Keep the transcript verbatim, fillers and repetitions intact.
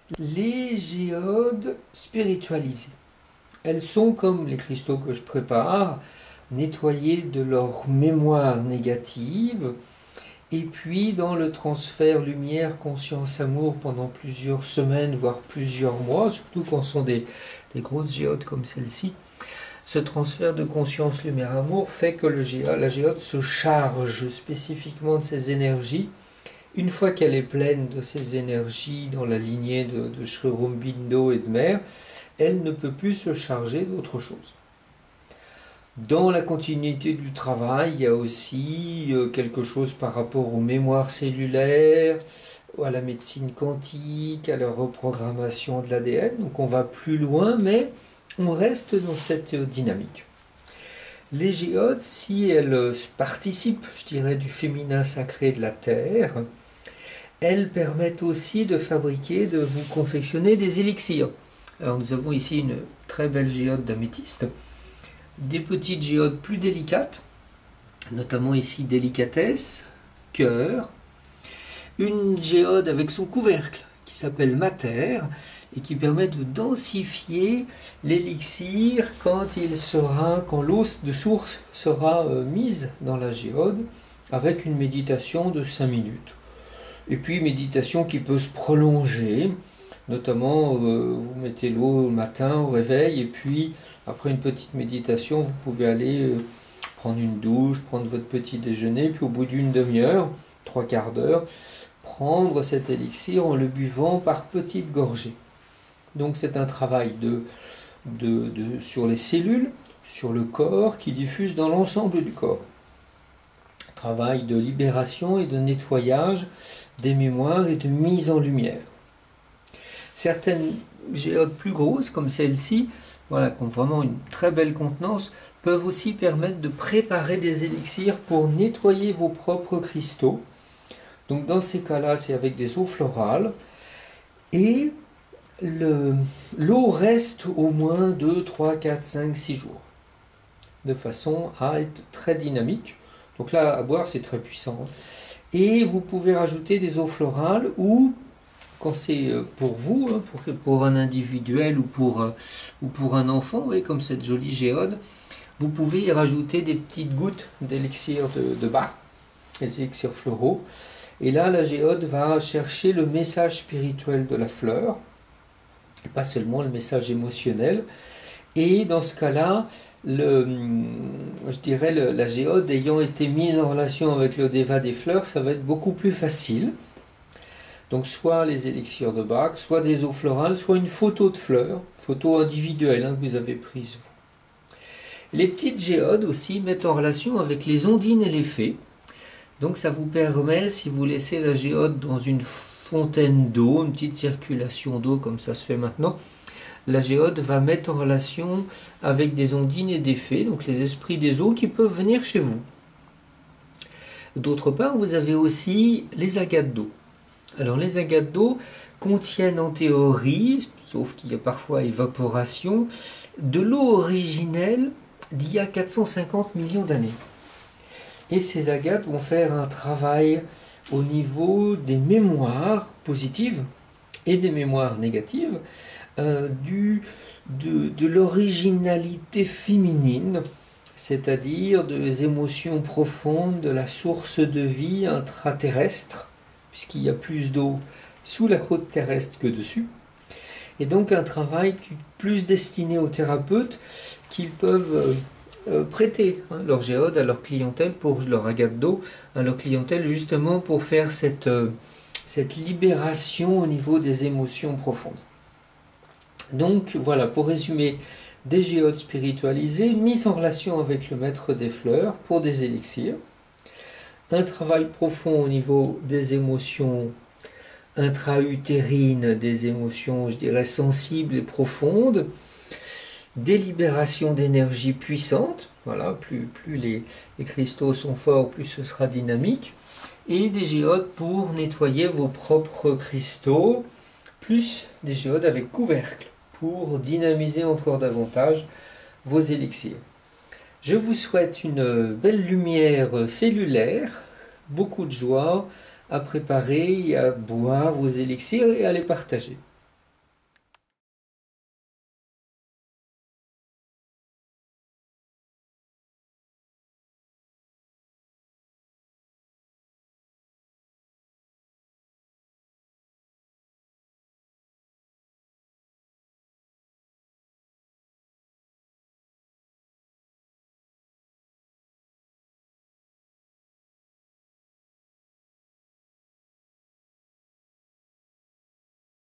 Les géodes spiritualisées, elles sont comme les cristaux que je prépare, nettoyées de leur mémoire négative, et puis dans le transfert lumière, conscience, amour pendant plusieurs semaines, voire plusieurs mois, surtout quand ce sont des, des grosses géodes comme celle-ci, ce transfert de conscience, lumière, amour fait que le géode, la géode se charge spécifiquement de ses énergies. Une fois qu'elle est pleine de ces énergies dans la lignée de, de Sri Aurobindo et de Mère, elle ne peut plus se charger d'autre chose. Dans la continuité du travail, il y a aussi quelque chose par rapport aux mémoires cellulaires, à la médecine quantique, à la reprogrammation de l'A D N. Donc on va plus loin, mais on reste dans cette dynamique. Les géodes, si elles participent, je dirais, du féminin sacré de la Terre, elles permettent aussi de fabriquer, de vous confectionner des élixirs. Alors nous avons ici une très belle géode d'améthyste, des petites géodes plus délicates, notamment ici délicatesse, cœur, une géode avec son couvercle qui s'appelle Mater et qui permet de densifier l'élixir quand il sera, quand l'eau de source sera mise dans la géode avec une méditation de cinq minutes. Et puis méditation qui peut se prolonger, notamment euh, vous mettez l'eau le matin au réveil et puis après une petite méditation vous pouvez aller euh, prendre une douche, prendre votre petit déjeuner, puis au bout d'une demi-heure, trois quarts d'heure, prendre cet élixir en le buvant par petites gorgées. Donc c'est un travail de, de, de, sur les cellules, sur le corps qui diffuse dans l'ensemble du corps. Travail de libération et de nettoyage des mémoires et de mise en lumière. Certaines géodes plus grosses, comme celle-ci, voilà, qui ont vraiment une très belle contenance, peuvent aussi permettre de préparer des élixirs pour nettoyer vos propres cristaux. Donc dans ces cas-là, c'est avec des eaux florales. Et l'eau reste au moins deux, trois, quatre, cinq, six jours. De façon à être très dynamique. Donc là, à boire, c'est très puissant. Et vous pouvez rajouter des eaux florales ou, quand c'est pour vous, hein, pour, pour un individuel ou pour, euh, ou pour un enfant, oui, comme cette jolie géode, vous pouvez y rajouter des petites gouttes d'élixir de, de Bach, les élixirs floraux. Et là, la géode va chercher le message spirituel de la fleur, et pas seulement le message émotionnel. Et dans ce cas-là, le, je dirais le, la géode ayant été mise en relation avec le déva des fleurs, ça va être beaucoup plus facile. Donc soit les élixirs de Bach, soit des eaux florales, soit une photo de fleurs, photo individuelle hein, que vous avez prise vous. Les petites géodes aussi mettent en relation avec les ondines et les fées. Donc ça vous permet, si vous laissez la géode dans une fontaine d'eau, une petite circulation d'eau comme ça se fait maintenant, la géode va mettre en relation avec des ondines et des fées, donc les esprits des eaux qui peuvent venir chez vous. D'autre part, vous avez aussi les agates d'eau. Alors les agates d'eau contiennent en théorie, sauf qu'il y a parfois évaporation, de l'eau originelle d'il y a quatre cent cinquante millions d'années. Et ces agates vont faire un travail au niveau des mémoires positives et des mémoires négatives, euh, du, de, de l'originalité féminine, c'est-à-dire des émotions profondes de la source de vie intraterrestre, puisqu'il y a plus d'eau sous la croûte terrestre que dessus. Et donc un travail plus destiné aux thérapeutes qu'ils peuvent euh, prêter hein, leur géode à leur clientèle, pour leur agate d'eau, à leur clientèle justement pour faire cette, euh, cette libération au niveau des émotions profondes. Donc voilà, pour résumer, des géodes spiritualisées mises en relation avec le maître des fleurs pour des élixirs, un travail profond au niveau des émotions intra-utérines, des émotions, je dirais, sensibles et profondes, des libérations d'énergie puissantes, voilà, plus, plus les, les cristaux sont forts, plus ce sera dynamique, et des géodes pour nettoyer vos propres cristaux, plus des géodes avec couvercle, pour dynamiser encore davantage vos élixirs. Je vous souhaite une belle lumière cellulaire, beaucoup de joie à préparer et à boire vos élixirs et à les partager.